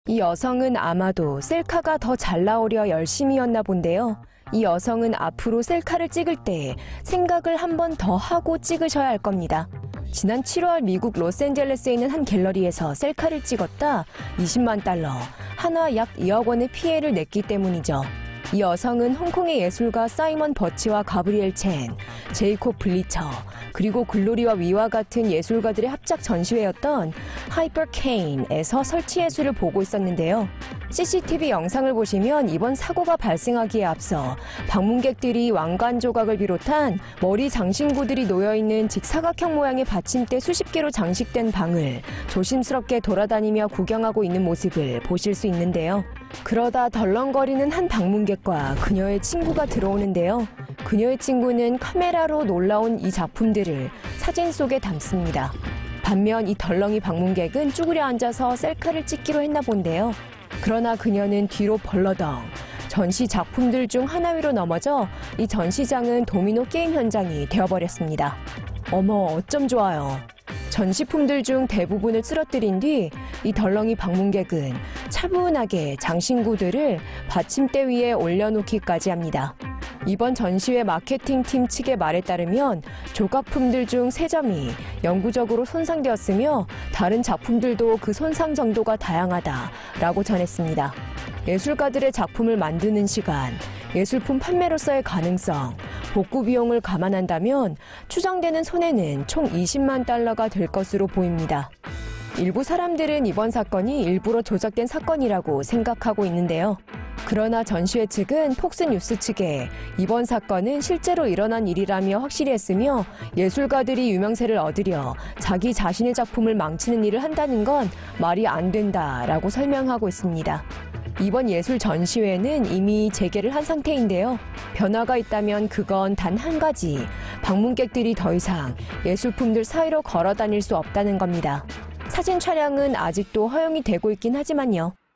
이 여성은 아마도 셀카가 더 잘 나오려 열심히였나 본데요. 이 여성은 앞으로 셀카를 찍을 때 생각을 한 번 더 하고 찍으셔야 할 겁니다. 지난 7월 미국 로스앤젤레스에 있는 한 갤러리에서 셀카를 찍었다 20만 달러, 한화 약 2억 원의 피해를 냈기 때문이죠. 이 여성은 홍콩의 예술가 사이먼 버치와 가브리엘 첸, 제이콥 블리처, 그리고 글로리와 위와 같은 예술가들의 합작 전시회였던 하이퍼케인에서 설치 예술을 보고 있었는데요. CCTV 영상을 보시면 이번 사고가 발생하기에 앞서 방문객들이 왕관 조각을 비롯한 머리 장신구들이 놓여있는 직사각형 모양의 받침대 수십 개로 장식된 방을 조심스럽게 돌아다니며 구경하고 있는 모습을 보실 수 있는데요. 그러다 덜렁거리는 한 방문객과 그녀의 친구가 들어오는데요. 그녀의 친구는 카메라로 놀라운 이 작품들을 사진 속에 담습니다. 반면 이 덜렁이 방문객은 쭈그려 앉아서 셀카를 찍기로 했나 본데요. 그러나 그녀는 뒤로 벌러덩 전시 작품들 중 하나 위로 넘어져 이 전시장은 도미노 게임 현장이 되어버렸습니다. 어머, 어쩜 좋아요. 전시품들 중 대부분을 쓰러뜨린 뒤 이 덜렁이 방문객은 차분하게 장신구들을 받침대 위에 올려놓기까지 합니다. 이번 전시회 마케팅팀 측의 말에 따르면 조각품들 중 3점이 영구적으로 손상되었으며 다른 작품들도 그 손상 정도가 다양하다라고 전했습니다. 예술가들의 작품을 만드는 시간, 예술품 판매로서의 가능성, 복구 비용을 감안한다면 추정되는 손해는 총 20만 달러가 될 것으로 보입니다. 일부 사람들은 이번 사건이 일부러 조작된 사건이라고 생각하고 있는데요. 그러나 전시회 측은 폭스뉴스 측에 이번 사건은 실제로 일어난 일이라며 확실히 했으며 예술가들이 유명세를 얻으려 자기 자신의 작품을 망치는 일을 한다는 건 말이 안 된다라고 설명하고 있습니다. 이번 예술 전시회는 이미 재개를 한 상태인데요. 변화가 있다면 그건 단 한 가지, 방문객들이 더 이상 예술품들 사이로 걸어 다닐 수 없다는 겁니다. 사진 촬영은 아직도 허용이 되고 있긴 하지만요.